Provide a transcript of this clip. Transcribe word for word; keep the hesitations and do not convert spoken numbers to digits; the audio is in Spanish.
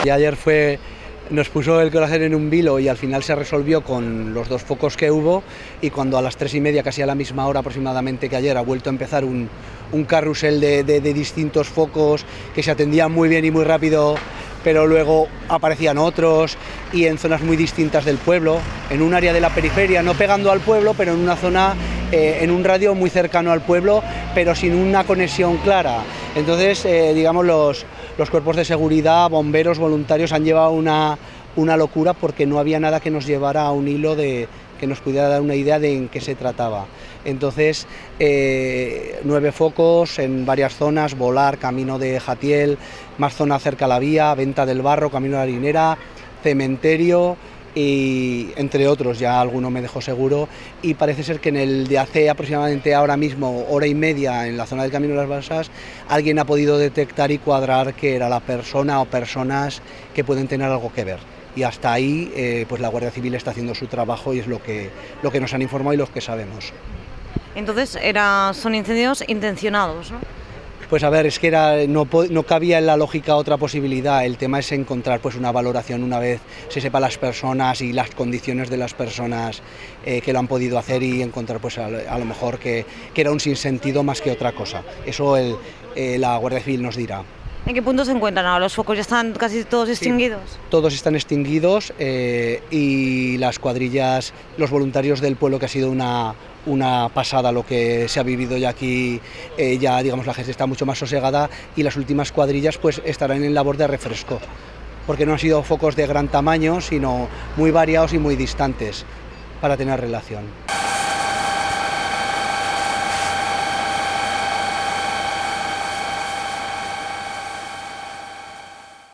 Y ayer fue, nos puso el corazón en un vilo y al final se resolvió con los dos focos que hubo, y cuando a las tres y media, casi a la misma hora aproximadamente que ayer, ha vuelto a empezar un, un carrusel de, de, de distintos focos que se atendían muy bien y muy rápido, pero luego aparecían otros y en zonas muy distintas del pueblo, en un área de la periferia, no pegando al pueblo, pero en una zona, eh, en un radio muy cercano al pueblo, pero sin una conexión clara. Entonces, eh, digamos, los, los cuerpos de seguridad, bomberos, voluntarios han llevado una, una locura, porque no había nada que nos llevara a un hilo de, que nos pudiera dar una idea de en qué se trataba. Entonces, eh, nueve focos en varias zonas: Volar, camino de Jatiel, más zona cerca a la vía, Venta del Barro, camino de la Harinera, Cementerio, y entre otros, ya alguno me dejó seguro. Y parece ser que en el de hace aproximadamente ahora mismo hora y media, en la zona del Camino de las Balsas, alguien ha podido detectar y cuadrar que era la persona o personas que pueden tener algo que ver. Y hasta ahí, eh, pues la Guardia Civil está haciendo su trabajo y es lo que, lo que nos han informado y lo que sabemos. Entonces, era, son incendios intencionados, ¿no? Pues a ver, es que era, no, no cabía en la lógica otra posibilidad. El tema es encontrar pues una valoración una vez se sepa las personas y las condiciones de las personas eh, que lo han podido hacer, y encontrar pues a, a lo mejor que, que era un sinsentido más que otra cosa. Eso el, eh, la Guardia Civil nos dirá. ¿En qué punto se encuentran ahora? ¿Los focos ya están casi todos extinguidos? Sí, todos están extinguidos, eh, y las cuadrillas, los voluntarios del pueblo, que ha sido una, una pasada lo que se ha vivido ya aquí, eh, ya digamos la gente está mucho más sosegada, y las últimas cuadrillas pues estarán en labor de refresco, porque no han sido focos de gran tamaño, sino muy variados y muy distantes para tener relación.